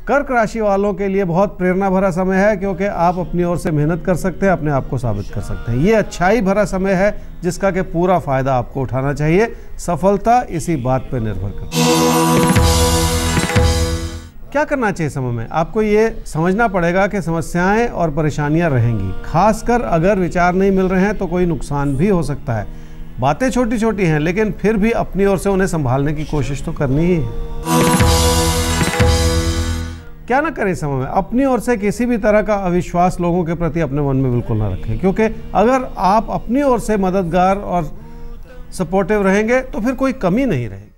कर्क राशि वालों के लिए बहुत प्रेरणा भरा समय है, क्योंकि आप अपनी ओर से मेहनत कर सकते हैं, अपने आप को साबित कर सकते हैं। ये अच्छाई भरा समय है जिसका कि पूरा फायदा आपको उठाना चाहिए। सफलता इसी बात पर निर्भर करती है। क्या करना चाहिए समय में? आपको ये समझना पड़ेगा कि समस्याएं और परेशानियां रहेंगी, खासकर अगर विचार नहीं मिल रहे हैं तो कोई नुकसान भी हो सकता है। बातें छोटी छोटी हैं, लेकिन फिर भी अपनी ओर से उन्हें संभालने की कोशिश तो करनी ही है। क्या ना करें समय में? अपनी ओर से किसी भी तरह का अविश्वास लोगों के प्रति अपने मन में बिल्कुल ना रखें, क्योंकि अगर आप अपनी ओर से मददगार और सपोर्टिव रहेंगे तो फिर कोई कमी नहीं रहेगी।